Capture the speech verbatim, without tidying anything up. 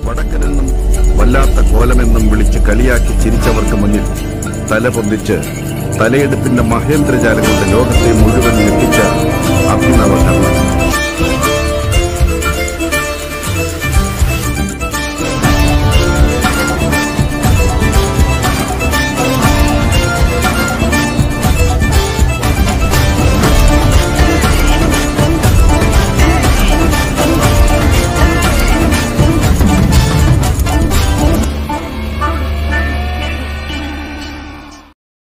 വടക്കനെന്നും വല്ലാത്ത കോലമെന്നും വിളിച്ച് കളിയാക്കി ചിരിച്ചവർക്ക് മുന്നിൽ തലപൊന്തിച്ച് തലയെടുപ്പിന്റെ മഹേന്ദ്രജാലങ്ങളുടെ ലോകത്തെ മുഴുവൻ എത്തിച്ച അഭിനവ കർണൻ.